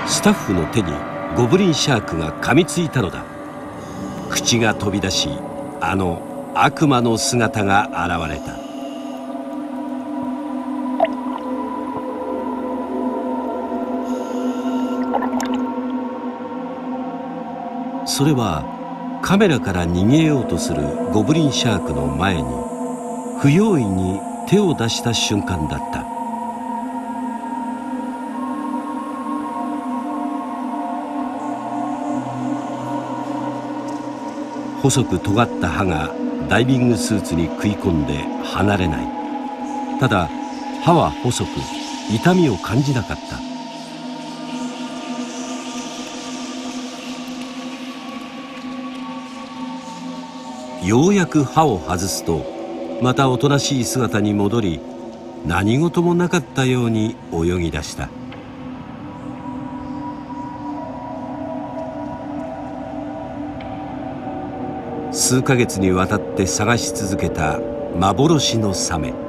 スタッフの手にゴブリンシャークが噛みついたのだ。口が飛び出し、あの悪魔の姿が現れた。それはカメラから逃げようとするゴブリンシャークの前に不用意に手を出した瞬間だった。細く尖った歯がダイビングスーツに食い込んで離れない。ただ歯は細く痛みを感じなかった。ようやく歯を外すとまたおとなしい姿に戻り、何事もなかったように泳ぎ出した。数ヶ月にわたって探し続けた幻のサメ。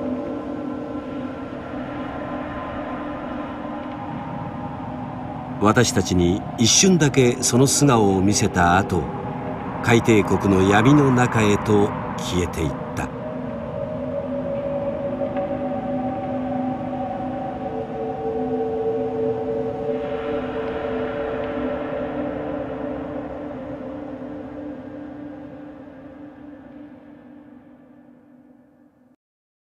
私たちに一瞬だけその素顔を見せた後、海底谷の闇の中へと消えていった。